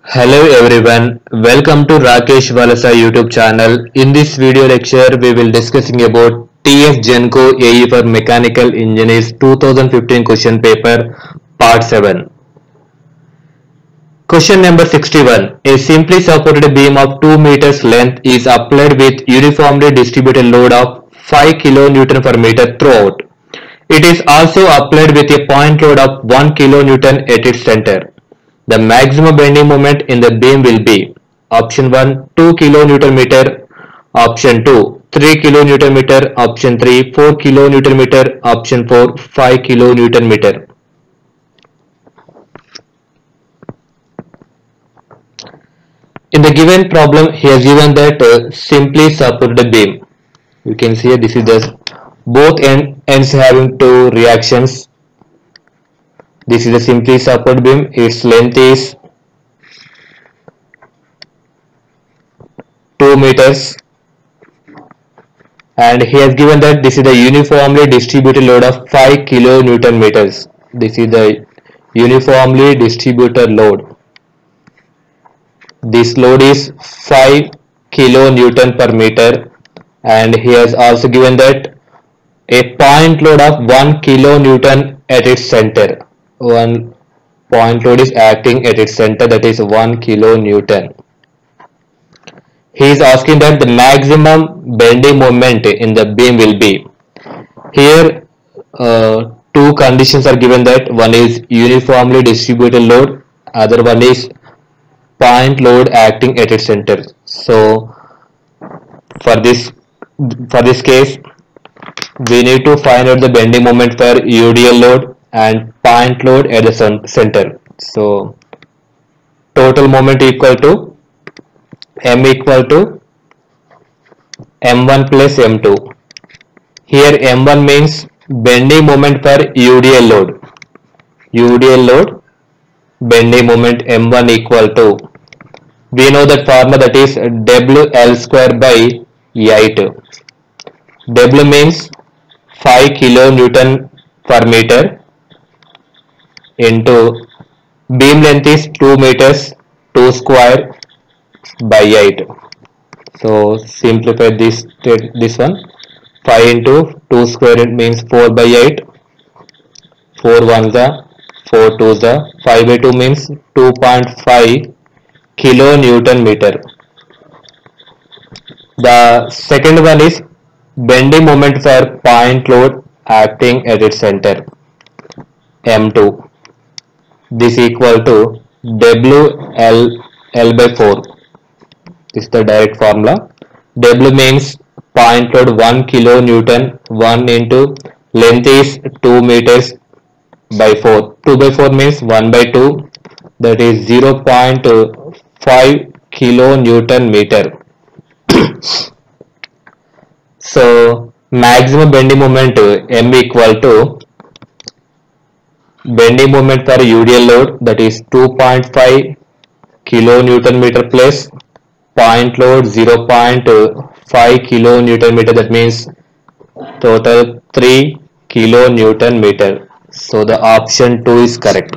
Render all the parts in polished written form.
Hello everyone, welcome to Rakesh Valasa YouTube channel. In this video lecture, we will discussing about TF Genco AE for Mechanical Engineers 2015 question paper part 7. Question number 61. A simply supported beam of 2 meters length is applied with uniformly distributed load of 5 kN per meter throughout. It is also applied with a point load of 1 kN at its center. The maximum bending moment in the beam will be option 1 2 kN meter, option 2 3 kN meter, option 3 4 kN meter, option 4 5 kN meter. In the given problem, he has given that simply supported beam. You can see this is the both ends having two reactions. This is the simply supported beam. Its length is 2 meters, and he has given that this is the uniformly distributed load of 5 kilonewton meters. This is the uniformly distributed load. This load is 5 kilonewton per meter, and he has also given that a point load of 1 kilonewton at its center. One point load is acting at its center, that is 1 kilonewton. He is asking that the maximum bending moment in the beam will be. Here two conditions are given, that one is uniformly distributed load, other one is point load acting at its center. So for this case, we need to find out the bending moment for UDL load and point load at the center. So total moment equal to M equal to M1 plus M2. Here M1 means bending moment for UDL load. UDL load bending moment M1 equal to, we know that formula, that is WL square by 8. W means 5 kilonewton per meter into beam length is 2 meters, 2 square by 8. So simplify this one. 5 into 2 square, it means 4 by 8. 4 ones are 4 twos are 5 by 2 means 2.5 kilonewton meter. The second one is bending moment for point load acting at its center, M2. This equal to WL by 4. This is the direct formula. W means point load 1 kilonewton, 1 into length is 2 meters by 4. 2 by 4 means 1 by 2, that is 0.5 kilonewton meter. So maximum bending moment M equal to bending moment for UDL load, that is 2.5 kilonewton meter plus point load 0.5 kilonewton meter, that means total 3 kilonewton meter. So the option 2 is correct.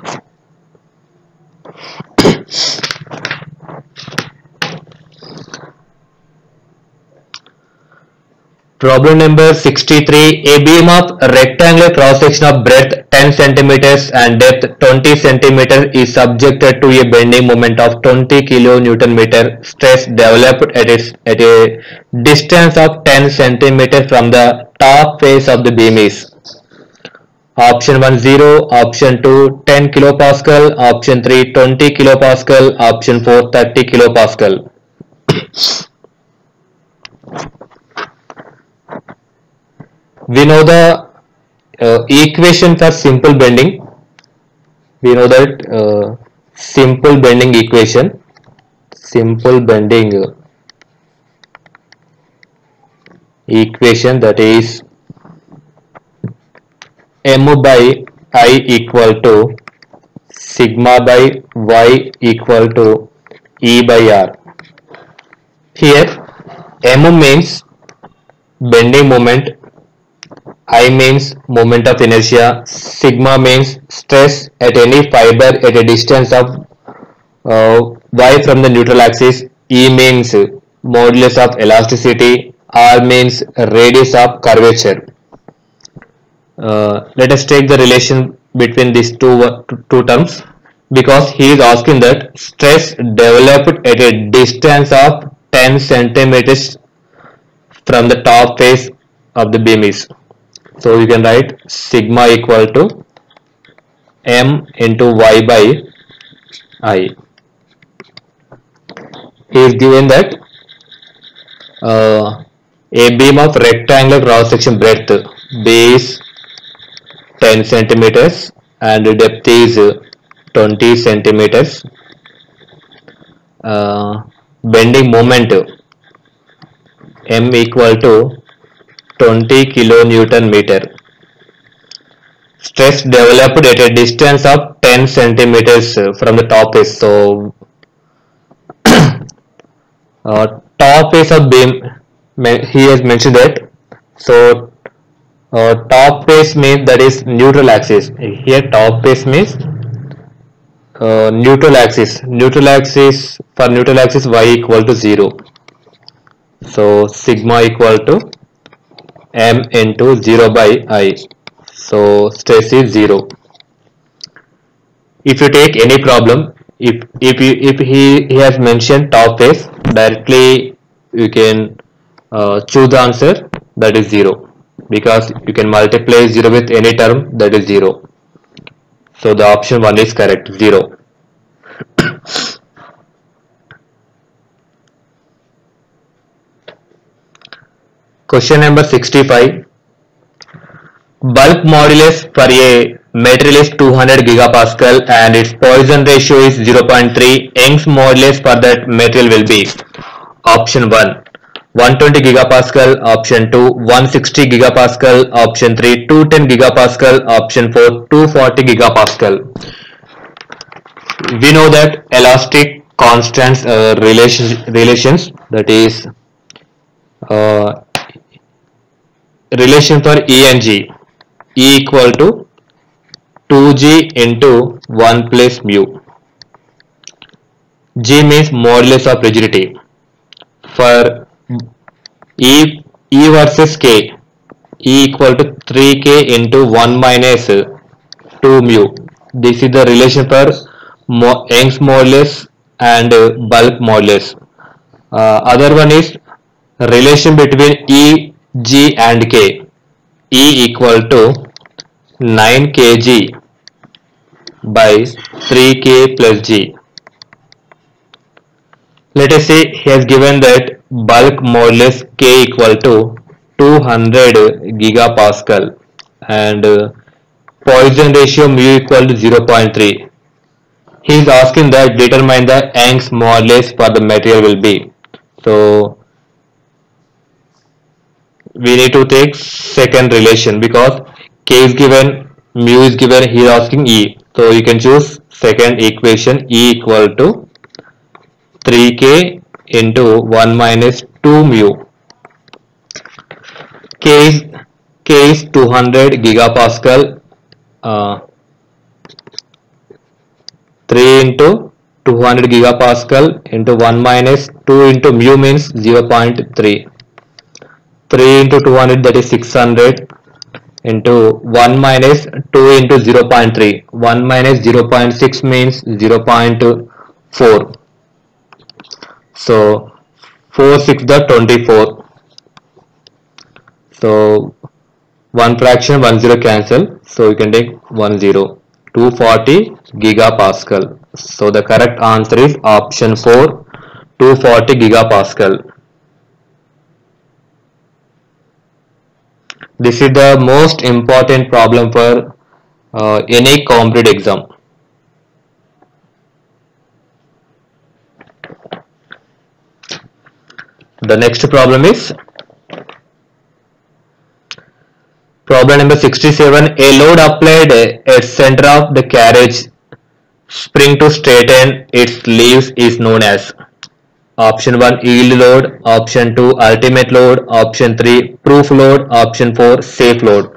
Problem number 63. A beam of rectangular cross section of breadth 10 centimeters and depth 20 centimeters is subjected to a bending moment of 20 kilonewton meter. Stress developed at a distance of 10 centimeters from the top face of the beam is option 1 0, option 2 10 kilopascal, option 3 20 kilopascal, option 4 30 kilopascal. We know the equation for simple bending. We know that simple bending equation. Simple bending equation, that is M by I equal to sigma by Y equal to E by R. Here M means bending moment, I means moment of inertia, sigma means stress at any fiber at a distance of Y from the neutral axis, E means modulus of elasticity, R means radius of curvature. Let us take the relation between these two terms, because he is asking that stress developed at a distance of 10 centimeters from the top face of the beam is. So you can write sigma equal to m into y by I. He is given that a beam of rectangular cross section breadth B is 10 centimeters and depth is 20 centimeters. Bending moment M equal to 20 kilonewton meter. Stress developed at a distance of 10 centimeters from the top face. So top face of beam, he has mentioned that. So top face means that is neutral axis. Here top face means neutral axis. Neutral axis, for neutral axis y equal to 0. So sigma equal to m into 0 by I. So stress is 0. If you take any problem, if he has mentioned top face, directly you can choose the answer, that is 0, because you can multiply 0 with any term, that is 0. So the option 1 is correct, 0. Question number 65. Bulk modulus for a material is 200 gigapascal and its Poisson ratio is 0.3. Young's modulus for that material will be option 1 120 gigapascal, option 2 160 gigapascal, option 3 210 gigapascal, option 4 240 gigapascal. We know that elastic constants relations, that is relation for E and G, E equal to 2G into 1 plus mu. G means modulus of rigidity. For E versus K, E equal to 3K into 1 minus 2 mu. This is the relation for Young's modulus and bulk modulus. Other one is relation between E, G and K. E equal to 9 kg by 3k plus g. Let us say he has given that bulk modulus K equal to 200 gigapascal and Poisson ratio mu equal to 0.3. He is asking that determine the Young's modulus for the material will be. So we need to take second relation, because K is given, mu is given, he is asking E. So you can choose second equation, E equal to 3K into 1 minus 2 mu. K is 200 gigapascal. 3 into 200 gigapascal into 1 minus 2 into mu means 0.3. 3 into 200, that is 600, into 1 minus 2 into 0.3. 1 minus 0.6 means 0.4. So 4 6 the 24. So 1 fraction 1 0 cancel. So you can take 1 0. 240 gigapascal. So the correct answer is option 4, 240 gigapascal. This is the most important problem for any competitive exam. The next problem is problem number 67. A load applied at center of the carriage spring to straighten its leaves is known as option 1 yield load, option 2 ultimate load, option 3 proof load, option 4 safe load.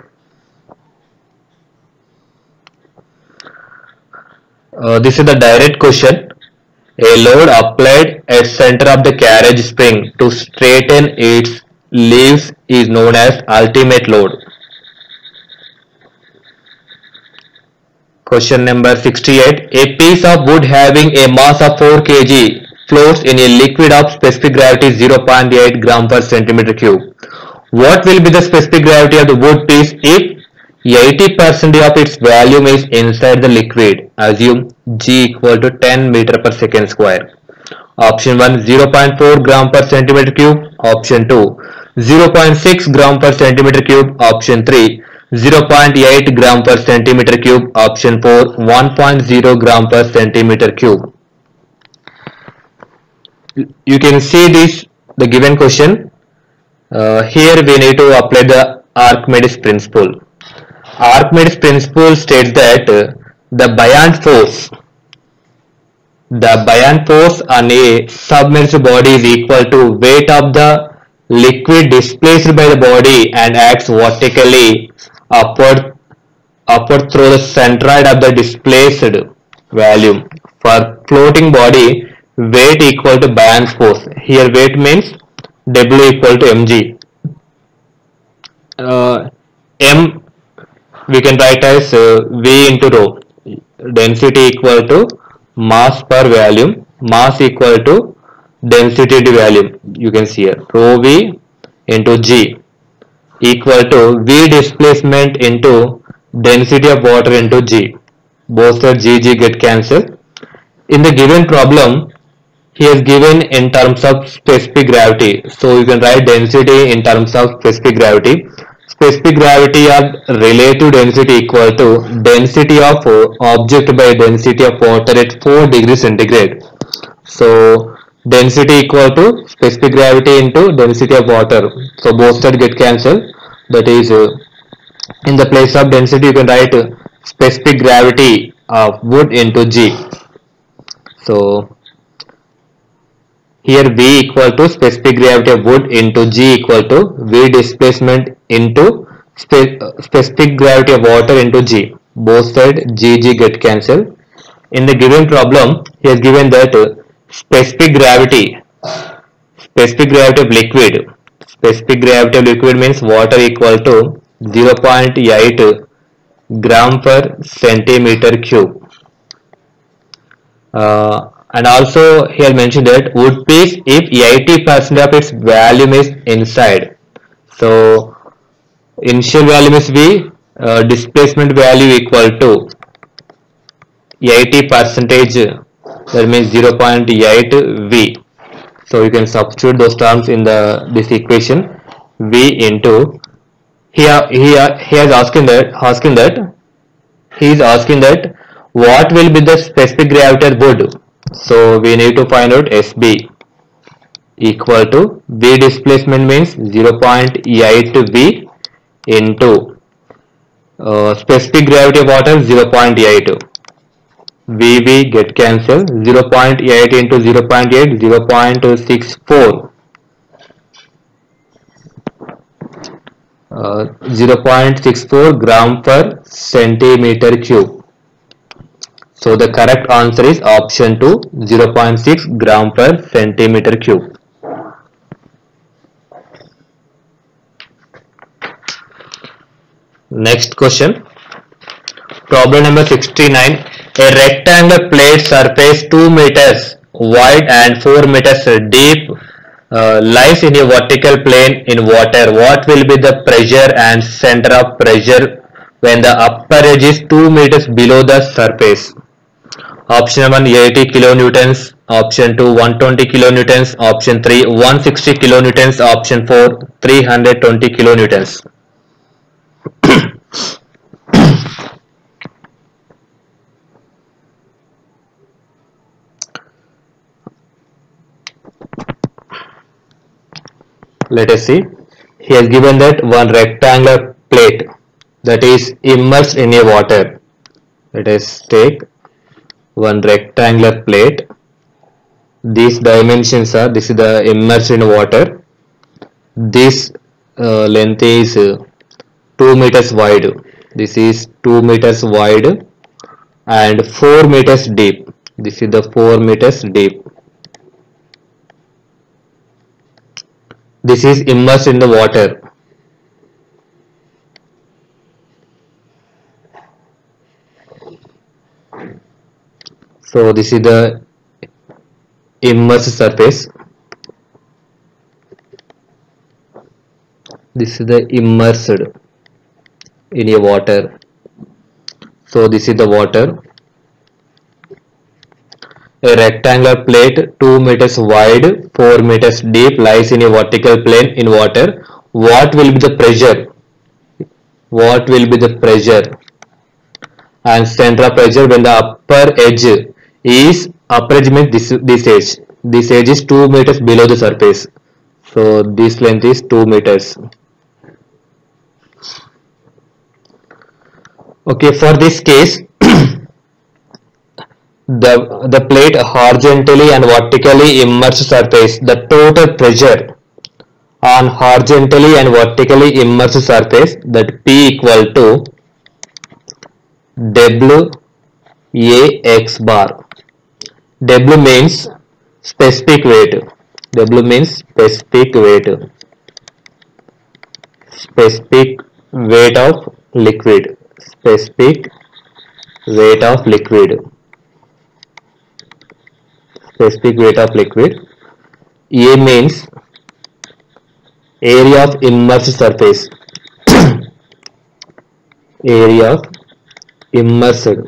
This is the direct question. A load applied at center of the carriage spring to straighten its leaves is known as ultimate load. Question number 68. A piece of wood having a mass of 4 kg floats in a liquid of specific gravity 0.8 gram per centimeter cube. What will be the specific gravity of the wood piece if 80% of its volume is inside the liquid? Assume G equal to 10 meter per second square. Option 1 0.4 gram per centimeter cube. Option 2 0.6 gram per centimeter cube. Option 3 0.8 gram per centimeter cube. Option 4 1.0 gram per centimeter cube. You can see this the given question. Here we need to apply the Archimedes principle. Archimedes principle states that the buoyant force on a submerged body is equal to weight of the liquid displaced by the body and acts vertically upward through the centroid of the displaced volume. For floating body, weight equal to buoyant force. Here weight means W equal to mg. M we can write as V into rho. Density equal to mass per volume. Mass equal to density to volume. You can see here rho V into G equal to V displacement into density of water into G. Both sides G get cancelled. In the given problem, he has given in terms of specific gravity. So you can write density in terms of specific gravity. Specific gravity of relative density equal to density of object by density of water at 4 degrees centigrade. So density equal to specific gravity into density of water. So both sides get cancelled. That is in the place of density you can write specific gravity of wood into G. So here V equal to specific gravity of wood into G equal to V displacement into specific gravity of water into G. Both sides G get cancelled. In the given problem, he has given that specific gravity of liquid. Specific gravity of liquid means water equal to 0.8 gram per centimeter cube. And also here mentioned that wood piece if 80% of its volume is inside. So initial volume is V, displacement value equal to 80 percentage, that means 0.8 V. So you can substitute those terms in this equation. V into he is asking that what will be the specific gravity of wood. So we need to find out SB equal to V displacement means 0.8 V into specific gravity of water 0.8. VV get cancelled. 0.8 into 0.8 0.64. 0.64 gram per centimeter cube. So the correct answer is option 2, 0.6 gram per centimeter cube. Next question. Problem number 69. A rectangular plate surface 2 meters wide and 4 meters deep lies in a vertical plane in water. What will be the pressure and center of pressure when the upper edge is 2 meters below the surface? Option 1 80 kilonewtons, option 2 120 kilonewtons, option 3 160 kilonewtons, option 4 320 kilonewtons. Let us see. He has given that one rectangular plate that is immersed in a water. Let us take one rectangular plate. These dimensions are, this is the immersed in water. This length is 2 meters wide. This is 2 meters wide and 4 meters deep. This is the 4 meters deep. This is immersed in the water. So this is the immersed surface. This is the immersed in a water. So this is the water. A rectangular plate 2 meters wide, 4 meters deep lies in a vertical plane in water. What will be the pressure? What will be the pressure and center of pressure when the upper edge is this edge. This edge is 2 meters below the surface. So this length is 2 meters. Okay, for this case, the plate horizontally and vertically immersed surface, the total pressure on horizontally and vertically immersed surface, that P equal to W A x bar. W means specific weight. W means specific weight. Specific weight of liquid. Specific weight of liquid. Specific weight of liquid. A means area of immersed surface. Area of immersed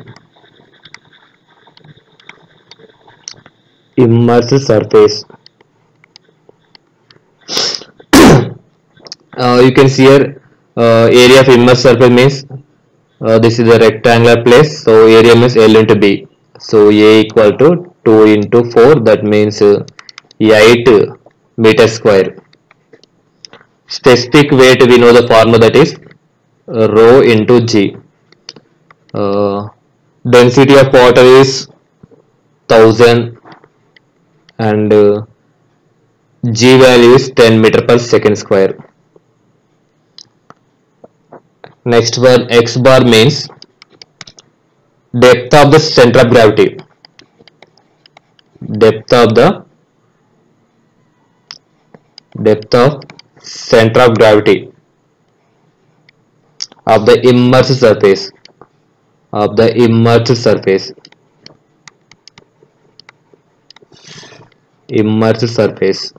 surface. You can see here area of immersed surface means this is a rectangular place, so area means L into B. So A equal to 2 into 4, that means 8 meter square. Specific weight, we know the formula, that is rho into G. Density of water is 1000 and G value is 10 meter per second square. Next one, X bar means depth of the center of gravity. Depth of center of gravity of the immersed surface. Of the immersed surface. Immersed surface.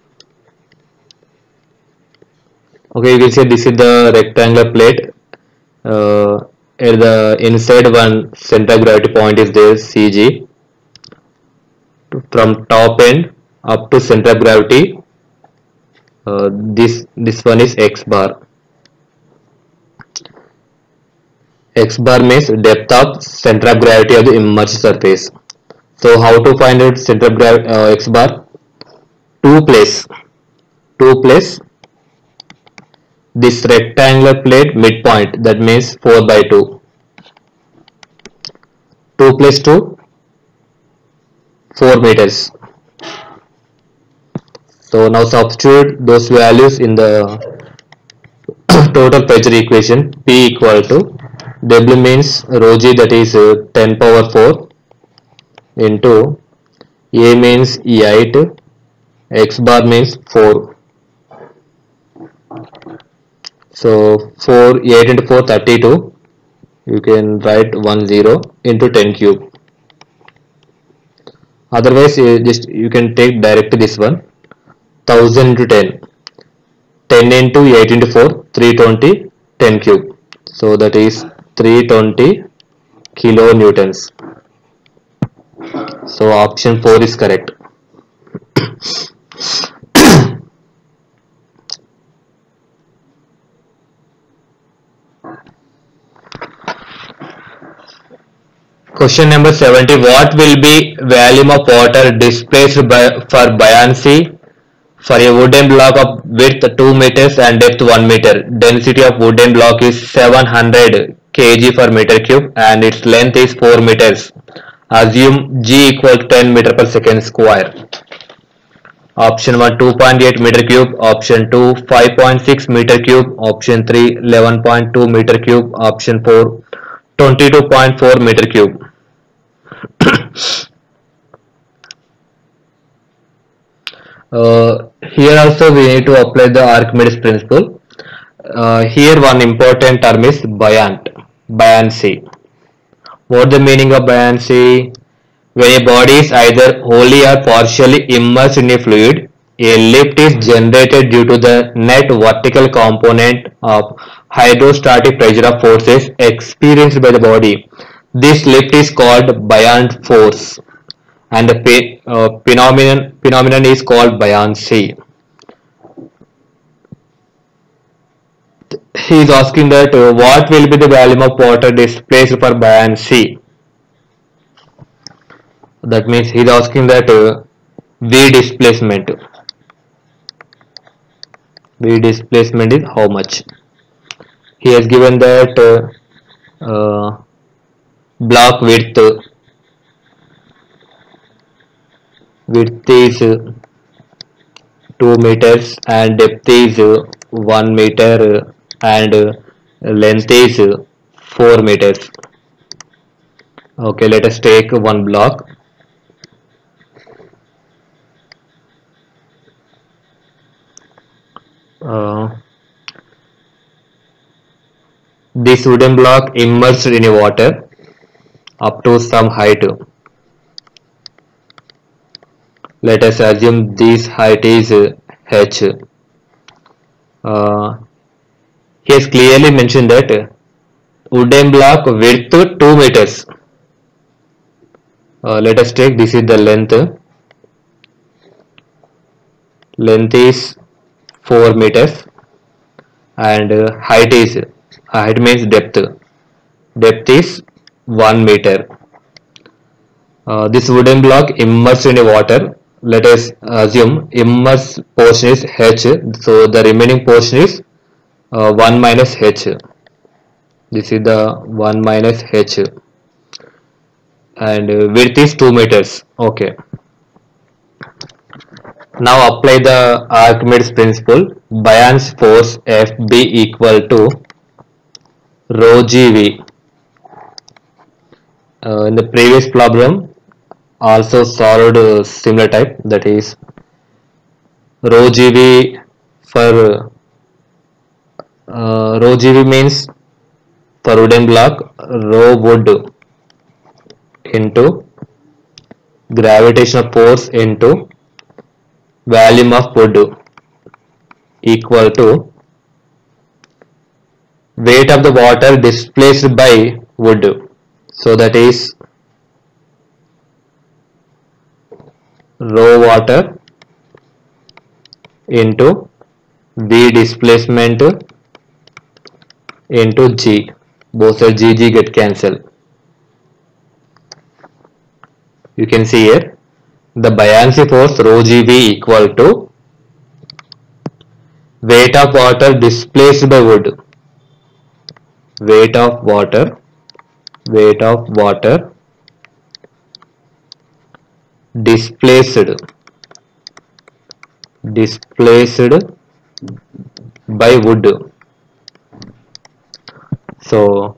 Okay, you can see this is the rectangular plate. At the inside one center of gravity point is there, CG. From top end up to center of gravity, this one is X bar. X bar means depth of center of gravity of the immersed surface. So how to find out center of gravity X bar? Two place this rectangular plate midpoint, that means 4 by 2. 2 place 2, 4 meters. So now substitute those values in the total pressure equation. P equal to W means rho G, that is 10 power 4 into A means 8, X bar means 4. So 8 into 4, 32. You can write 10 into 10 cube. Otherwise, you can take directly this one. 1000 into 10. 10 into 8 into 4, 320, 10 cube. So that is 320 kilonewtons. So option 4 is correct. Question number 70. What will be volume of water displaced for buoyancy for a wooden block of width 2 meters and depth 1 meter? Density of wooden block is 700 kg per meter cube and its length is 4 meters. Assume G equal to 10 meter per second square. Option 1 2.8 meter cube, option 2 5.6 meter cube, option 3 11.2 meter cube, option 4 22.4 meter cube. Here also we need to apply the Archimedes principle. Here one important term is buoyancy. What the meaning of buoyancy? When a body is either wholly or partially immersed in a fluid, a lift is generated due to the net vertical component of hydrostatic pressure of forces experienced by the body. This lift is called buoyant force, and the phenomenon is called buoyancy. He is asking that what will be the volume of water displaced for buoyancy. That means he is asking that V displacement. V displacement is how much? He has given that block width is 2 meters and depth is 1 meter and length is 4 meters. Okay, let us take one block. This wooden block immersed in a water up to some height. Let us assume this height is h. He has clearly mentioned that wooden block width 2 meters. Let us take, this is the length. Length is 4 meters and height means depth. Depth is 1 meter. This wooden block immersed in a water. Let us assume immersed portion is h. So the remaining portion is 1 minus h. This is the 1 minus h. And width is 2 meters. Okay. Now apply the Archimedes principle. Buoyancy force Fb equal to rho gv. In the previous problem also solved similar type, that is rho gv for rho gv means for wooden block rho wood into gravitational force into volume of wood equal to weight of the water displaced by wood. So that is rho water into V displacement into G. Both sides G get cancelled. You can see here the buoyancy force rho gv equal to weight of water displaced by wood. Weight of water displaced by wood. So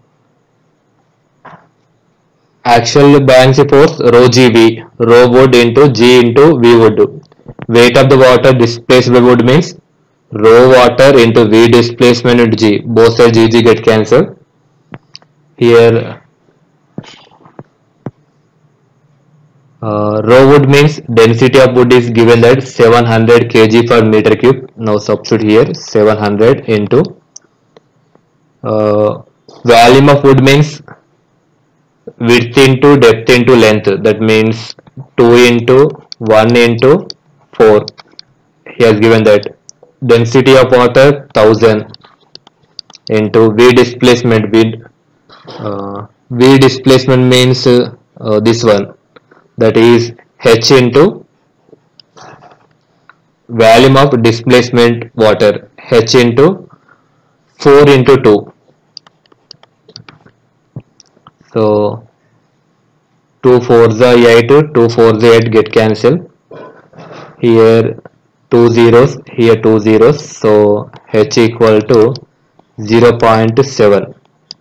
actual buoyancy force rho gv, rho wood into g into v wood. Weight of the water displaced by wood means rho water into v displacement into g. Both sides g get cancelled. Here rho wood means density of wood is given that 700 kg per meter cube. Now substitute here 700 into volume of wood means width into depth into length. That means 2 into 1 into 4. He has given that density of water 1000 into V displacement. V displacement means this one, that is H into volume of displacement water, H into 4 into 2. So 2 4s are 8, 2 4s are 8 get cancelled. Here 2 zeros, here 2 zeros. So H equal to 0.7.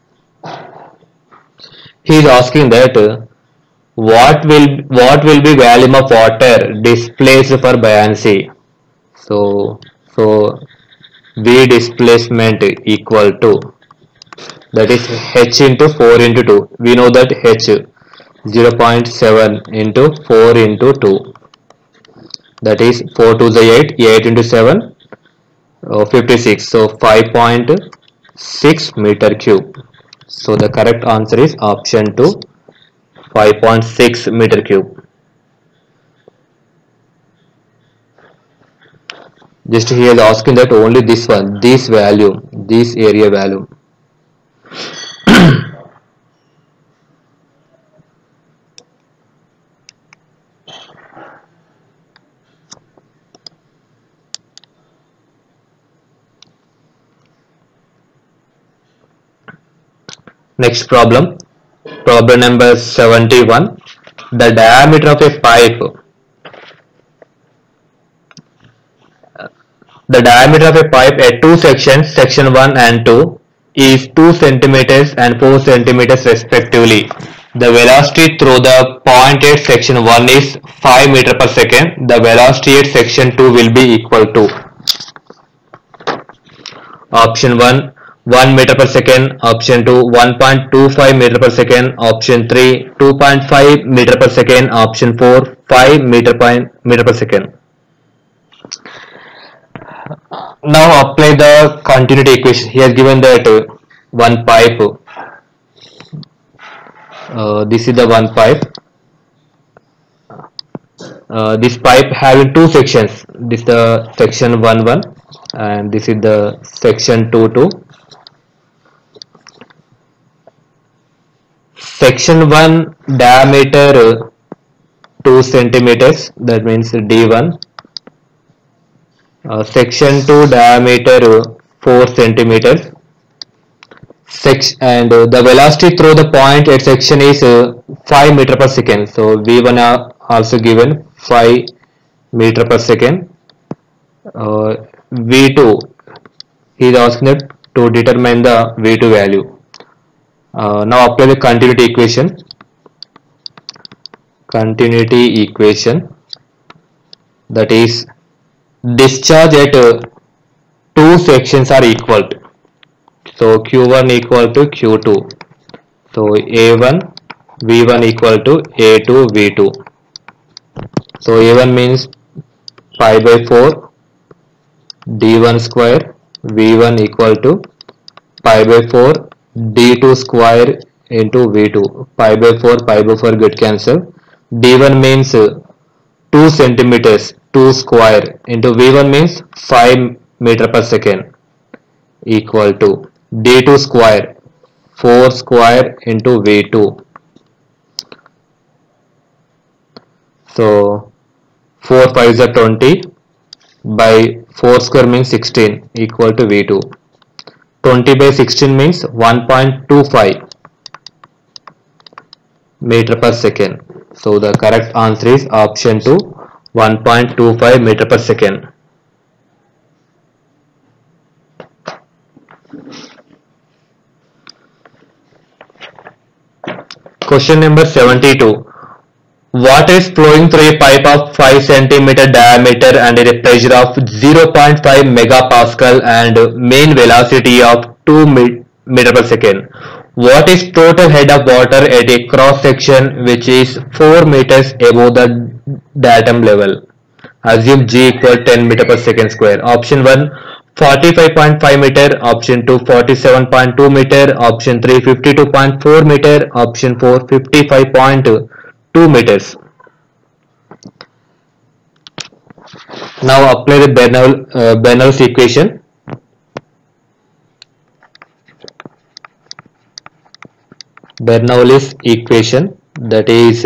He is asking that what will be volume of water displaced for buoyancy. So V displacement equal to, that is h into 4 into 2. We know that h 0.7 into 4 into 2, that is 4 to the 8, 8 into 7, 56, so 5.6 meter cube. So the correct answer is option 2, 5.6 meter cube. Just he is asking that only this one, this value, this area value. Next problem, problem number 71. The diameter of a pipe, at two sections, section 1 and 2, is 2 centimeters and 4 centimeters respectively. The velocity through the point at section 1 is 5 meter per second. The velocity at section 2 will be equal to, option 1 1 meter per second, option 2 1.25 meter per second, option 3 2.5 meter per second, option 4 5 meter per second. Now apply the continuity equation. He has given that one pipe. This is the one pipe. This pipe having two sections. This is the section 1 and this is the section 2. Section 1 diameter 2 centimeters, that means D1. Section 2 diameter 4 centimeters. And the velocity through the point at section is 5 meter per second. So V1 are also given 5 meter per second. V2, he is asking to determine the V2 value. Now apply the continuity equation. That is, discharge at two sections are equal. So Q1 equal to Q2. So A1 V1 equal to A2 V2. So A1 means pi by 4 D1 square, V1 equal to pi by 4 D2 square into V2. Pi by 4 get cancel. D1 means 2 centimeters, 2 square into V1 means 5 meter per second equal to D2 square, 4 square into V2. So 4 5s are 20 by 4 square means 16 equal to V2. 20 by 16 means 1.25 meter per second. So the correct answer is option 2, 1.25 meter per second. Question number 72. Water is flowing through a pipe of 5 cm diameter and at a pressure of 0.5 megapascal and mean velocity of 2 meter per second. What is total head of water at a cross section which is 4 meters above the datum level? Assume G equal 10 meter per second square. Option 1 45.5 meter, option 2 47.2 meter, option 3 52.4 meter, option 4 55.2 meters. Now apply the Bernoulli's equation. Bernoulli's equation, that is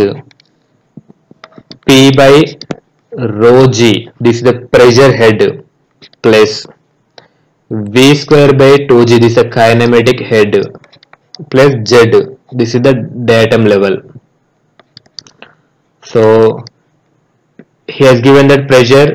P by rho G, this is the pressure head, plus V square by 2G, this is a kinematic head, plus Z, this is the datum level. So he has given that pressure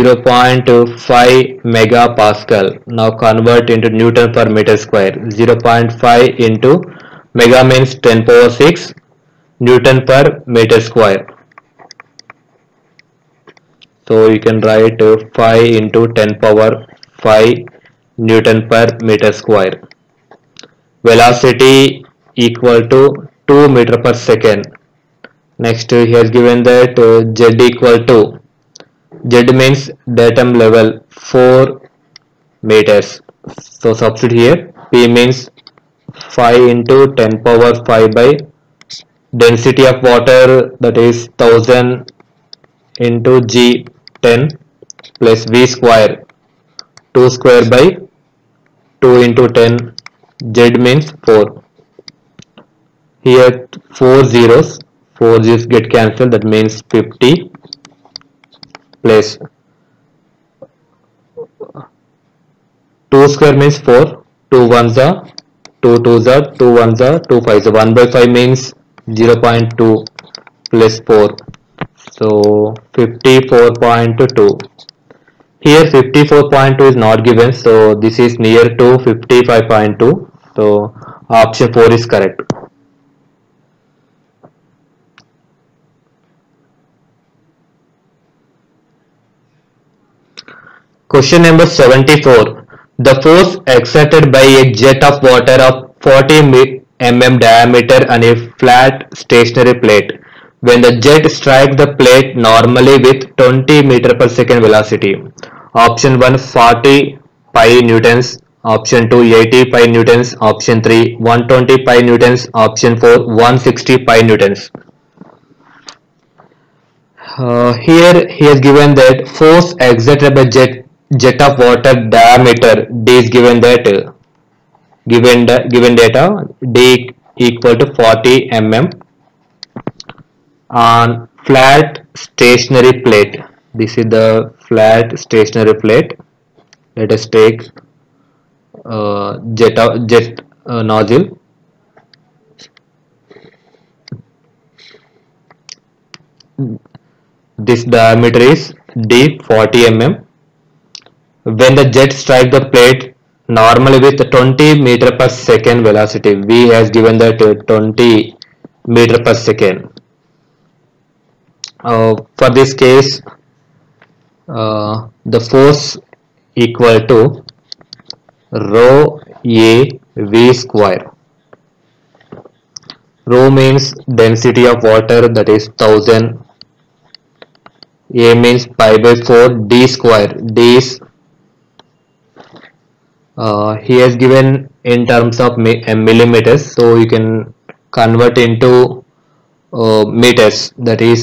0.5 megapascal. Now convert into Newton per meter square. 0.5 into mega means 10 power 6 Newton per meter square. So you can write 5 into 10 power 5 Newton per meter square. Velocity equal to 2 meter per second. Next he has given that z equal to, z means datum level 4 meters. So substitute here, p means 5 into 10 power 5 by density of water, that is 1000 into g 10 plus v square 2 square by 2 into 10, z means 4. Here 4 zeros get cancelled, that means 50 plus 2 square means 4, 2 ones are 2 twos are 2 ones are 2 fives are 1 by 5 means 0.2 plus 4, so 54.2. Here 54.2 is not given, so this is near to 55.2, so option 4 is correct. Question number 74. The force exerted by a jet of water of 40 mm diameter on a flat stationary plate when the jet strikes the plate normally with 20 meter per second velocity. Option 1 40 pi newtons, option 2 80 pi newtons, option 3 120 pi newtons, option 4 160 pi newtons. Here he has given that force exerted by jet of water diameter d is given that given data d equal to 40 mm on flat stationary plate. This is the flat stationary plate. Let us take jet nozzle. This diameter is d 40 mm. When the jet strikes the plate normally with 20 meter per second velocity, v has given that 20 meter per second. For this case, the force equal to rho a v square. Rho means density of water, that is 1000. A means pi by 4, d square, d is he has given in terms of millimeters, so you can convert into meters, that is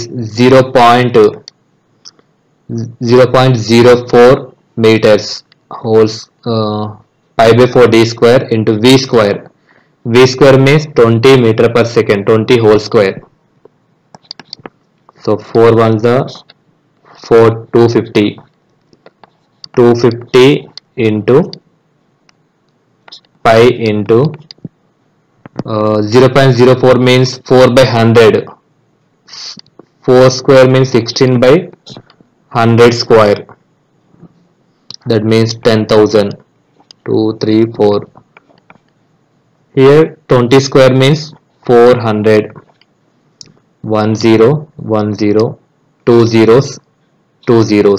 0.04 meters whole pi by 4 d square into v square. V square means 20 meter per second, 20 whole square. So 4 ones are 4, 250 into pi into 0.04 means 4 by 100. 4 square means 16 by 100 square, that means 10,000. 2 3 4. Here 20 square means 400. 1 0 1 0, 2 zeros 2 zeros,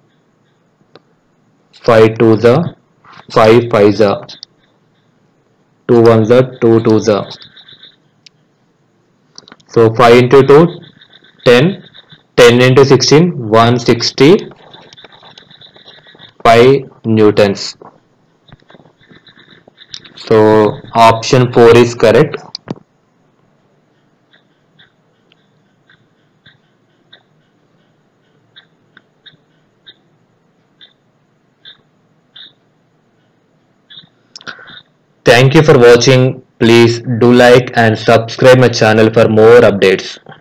5 twos are 5 fives are, 2 ones are 2 twos are. So 5 into 2 10, 10 into 16 160 pi newtons. So option 4 is correct. Thank you for watching. Please do like and subscribe my channel for more updates.